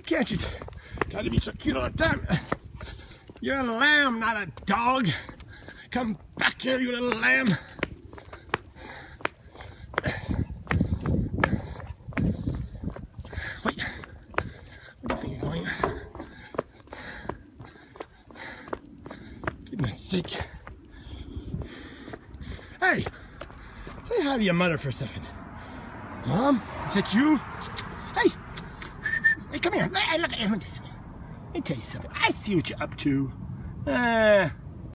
can't you try to be so cute all the time? You're a lamb, not a dog. Come back here, you little lamb. Wait, where do you think you're going? Goodness sake. Hey, say hi to your mother for a second. Mom, is that you? Hey, hey, come here. Hey, look, let me tell you something. I see what you're up to.